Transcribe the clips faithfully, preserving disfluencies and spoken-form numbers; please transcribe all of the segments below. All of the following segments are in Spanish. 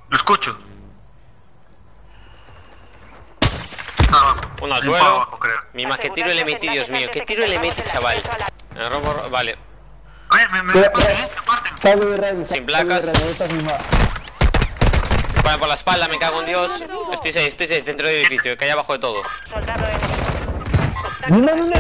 Lo escucho. Ah, Uno al suelo. Abajo, Mima, que tiro le metí, Dios mío. Que tiro le metí, chaval. Me robo, vale. Oye, me, me, me parten, eh, me parten. Salve de radio, Sin placas. Vale, por la espalda, me cago en Dios. Estoy seis, estoy seis dentro del edificio, que hay abajo de todo. No, no, no, no.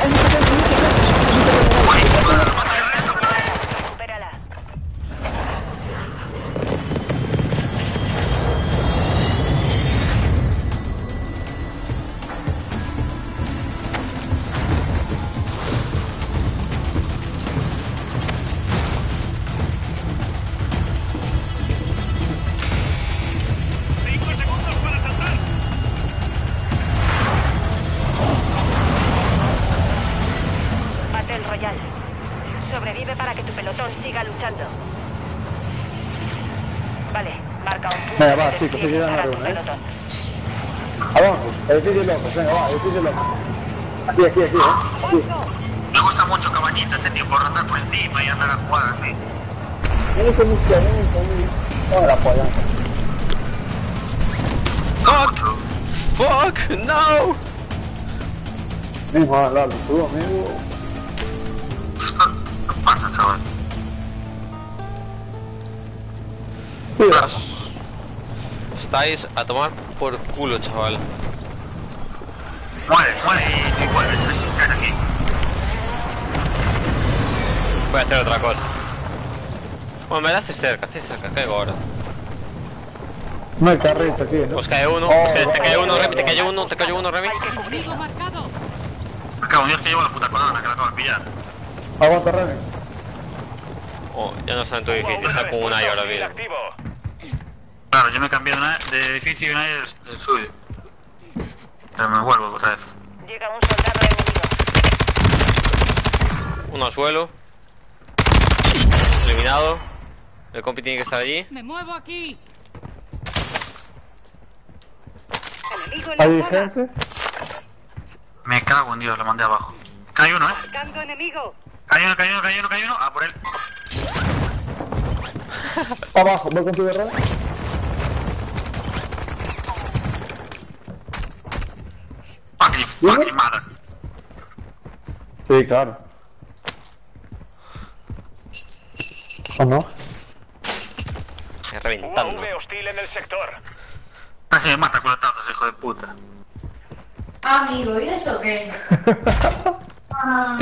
Sobrevive para que tu pelotón siga luchando. Vale, marca un punto. Venga, va, de chicos, despliegue que para quedan tu una, ¿eh? pelotón. Abajo, edificio locos, venga, va, edificio locos. Aquí, aquí, aquí, eh. Aquí. Me gusta mucho Cabañita, ese tío, por andar por encima y andar a jugar así. No me conozco, no me conozco. No, la polla. Fuck! Fuck! No! Mismo, Lalo, tú, amigo. ¿Qué pasa, chaval? Estáis a tomar por culo, chaval. Muere, muere y, y vuelve, ¿sabes? Aquí. Voy a hacer otra cosa. Bueno, me la haces cerca, estoy cerca, caigo ahora. No hay carrito aquí, ¿no? Pues cae uno, Oh, pues cae, te cae uno, oh, Remy, te oh, cae uno, te cae uno, Remy. Enemigo marcado. Me cago en Dios que llevo la puta banana que la acabo de pillar. Aguanta, Remy. Oh, ya no está en tu edificio, está con una y ahora vida. Claro, yo me cambié de, una, de edificio y una es el suyo. Pero me vuelvo otra vez. Llega un soldado enemigo. Uno al suelo. Eliminado. El compi tiene que estar allí. Me muevo aquí. Enemigo en la ¿Hay zona. gente? Me cago en Dios, lo mandé abajo. Cae uno, eh. Marcando enemigo. Cae uno, cae uno, cae uno, cae uno. Ah, por él. Abajo, voy con tu guerra. Fucking, fucking mother. Sí, claro. ¿O no? Estoy reventando. hostil en el sector. Casi me mata culatazos, hijo de puta. Amigo, ¿y eso qué? Ah,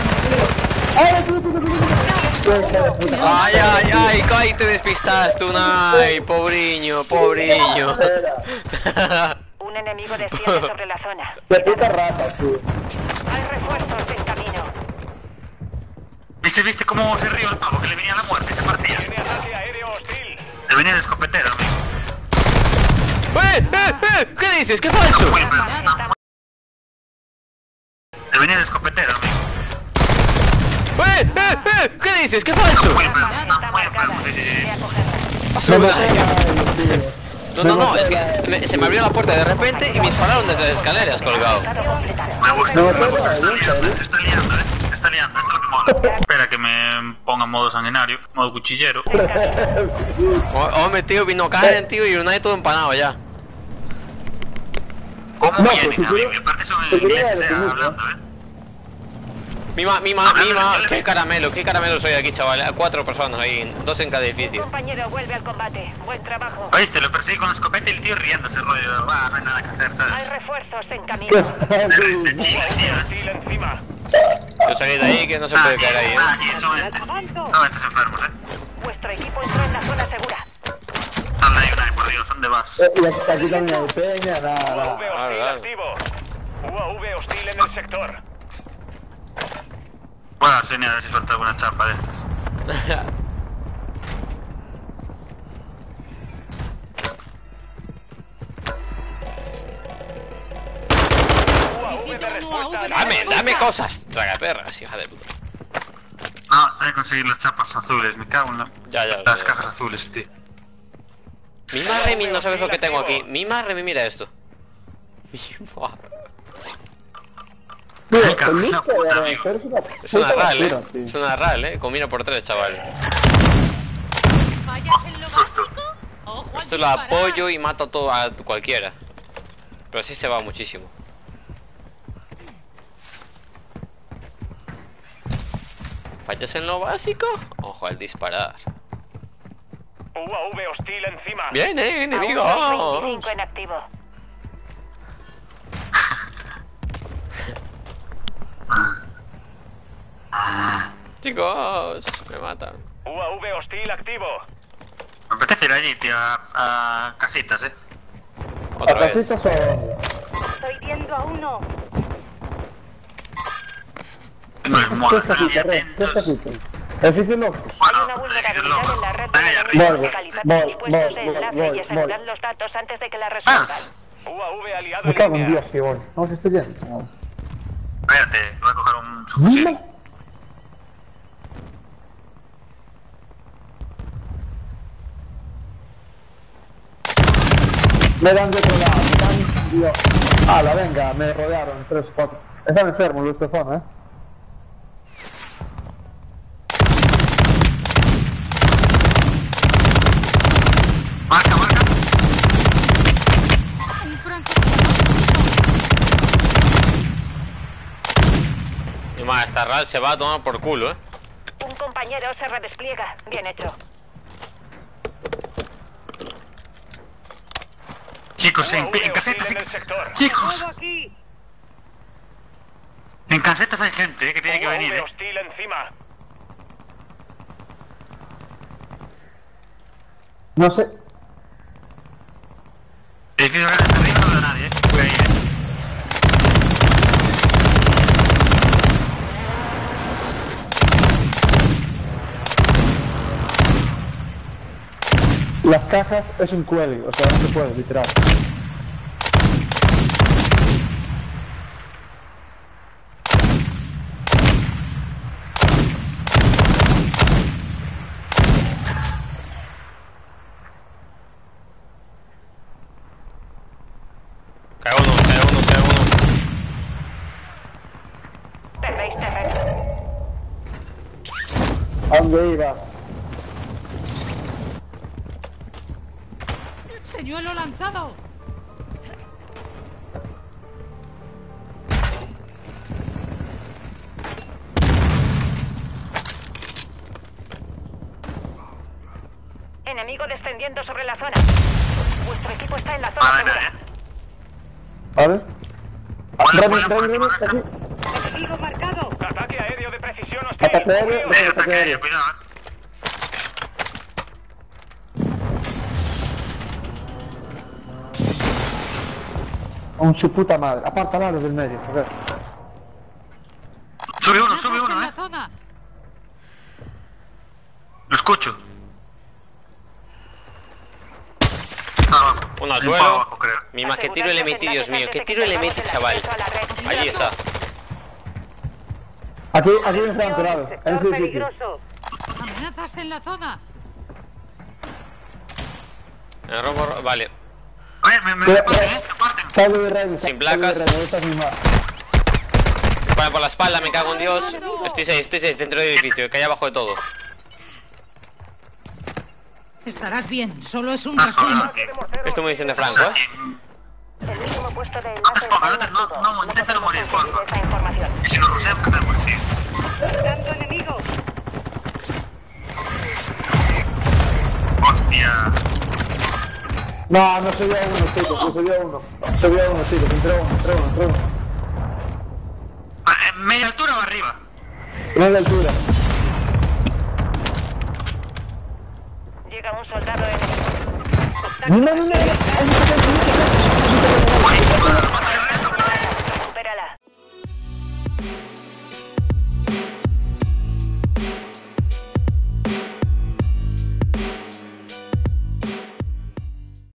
Ay, ay, ay, ay, te despistaste, Unai, pobriño, pobriño. Un enemigo desciende sobre la zona. De puta rata, tío. Hay refuerzos en camino. ¿Viste, viste cómo se rió el pavo? Que le venía la muerte y se partía. Tiene ataque aéreo hostil. Le venía de escopetero, amigo. ¡Eh, eh, eh! ¿Qué dices? ¡Qué falso! Muy enfermo, está muy... Le venía de escopetero, amigo. ¡Eh, eh, eh! ¿Qué dices? ¡Qué falso! Muy enfermo, Está está muy marcada. enfermo, sí, sí, Ve a sí. cogerla. Pasó Unai. No, no, no, es que se me, se me abrió la puerta de repente y me dispararon desde las escaleras colgado. Me gusta, me gusta, se está liando, se está liando, eh. Se está liando, esto es lo que mola. Espera que me ponga en modo sanguinario, modo cuchillero. Oh, hombre, tío, vino Karen, tío, y Unai todo empanado ya. ¿Cómo No, vienen? pues si A mí, quiere- aparte son si en quiere inglés, lo eh, que gusta. hablando, eh. Mima, mima, mima, qué caramelo, qué caramelo soy aquí, chaval. A cuatro personas ahí, dos en cada Un edificio. compañero vuelve al combate. Buen trabajo. Oíste, lo perseguí con la escopeta y el tío riéndose, rollo. Va, no hay nada que hacer, Hay ¿sabes? refuerzos en camino. De chile, tío. Hostil encima. Yo salí de ahí que no se Ah, puede aquí, caer ahí, ah, ¿eh? aquí son estos. Son estos enfermos, eh. Vuestro equipo entró en la zona segura. ¿Dónde hay una? Por Dios, ¿dónde vas? Eh, y aquí también hay peña, nada, U A nada. V Claro, hostil claro. activo. U A V hostil en el sector. Voy a enseñar a ver si suelta alguna chapa de estas. U A V de respuesta al Dame, dame cosas, traga perras, hija de puta. No, hay que conseguir las chapas azules, me cago en la... Ya, ya, Las ya. cajas azules, tío. Mima Remy, no sabes lo que tengo aquí. Mima Remy, mira esto. Mima. Tío, Me cago en el la lucha puta, de amigo. hacer es una Es una puta RAL, basura, eh. tío. Es una RAL, eh. Combina por tres, chaval. ¿Fallas en lo Susto. básico? Ojo al Esto lo apoyo y mato a, todo, a cualquiera. Pero sí se va muchísimo. ¿Fallas en lo básico? Ojo al disparar. U A V hostil encima. ¡Viene, enemigo! Aún veinticinco en activo. Chicos, me matan. U A V hostil activo. Me apetece ir allí, tío, a, a casitas, eh. Otra ¿A vez. casitas o a dónde? Estoy viendo a uno. Tengo el modo, ¿Qué están ahí casitas, Red? ¿Qué atentos. casitas? Edificios locos. Hay Bueno, una edificios vulnerabilidad locos. en la red Están ahí de arriba. Voy, localizar voy, tus puestos voy, de voy, enlace voy, y asegurar voy. los datos antes de que la resuelvan. ¡Más! U A V aliado Me en cago en línea. Dios que voy. Vamos, estoy yendo. Espérate, voy a coger un subfusil. Dime. Me dan de otro lado, me dan... Dios. Ala, venga, me rodearon, tres, cuatro. Están enfermos de esta zona, eh. Marca, marca. Un franco. Y más, esta R A L se va a tomar por culo, eh. Un compañero se redespliega. Bien hecho. Chicos, en, U A V en casetas. hostil en En, el sector. chicos, en casetas hay gente, eh, que tiene que U A V venir, eh. hostil encima. No sé. Edificio grande está arriba, no veo a nadie, eh. Voy a ir, eh. Las cajas es un cuelgue, o sea, no se puede, literal. Cae uno, cae uno, cae uno. Perdéis terreno. ¿A dónde ibas? Señuelo lanzado. Enemigo descendiendo sobre la zona. Vuestro equipo está en la zona Vale, segura. eh. ¿Vale? Vuela, Remy, vuela, Remy, vuela, Remy, vuela, aquí. Enemigo marcado. Ataque aéreo de precisión hostil. Ataque aéreo. Cubríos. Eh, ataque aéreo, cuidado, eh. Con su puta madre. Apártala los del medio, joder. Sube uno, sube Amenazas en uno, la eh. zona. Lo escucho. Está abajo. Uno al Un suelo. poco abajo, creo. Mima, que tiro le metí, Dios mío. ¿Qué tiro le metí, chaval? Allí está. Aquí, aquí enfrente, lado. En ese sitio. Amenazas en la zona. Me robo, ro- vale. Oye, me, me Cuida- reparten, eh. Reparten. Salgo de Remy. Sin salgo de placas. Remy, esta es mi mar. Disparan por la espalda, me cago en Dios. Estoy seis, estoy seis dentro del edificio, que hay abajo de todo. Estarás bien. Solo es un Ah, resumen. joder, tío. Esto munición de Franco, eh. El último puesto de No enlace te pongas, está no, te- no, no, inténtalo morir, por favor. esa información. Y si nos rusean, perdemos, tío. Tanto enemigo. Hostia. No, no se vio uno, chicos, no se vio uno. Se vio uno, chicos, entró uno, entró uno, entró uno. Ah, ¿en media altura o arriba? No es la altura. Llega un soldado enemigo. No, no, no, no. Hay mucha gente, mucha gente. Buenísimo, la mata.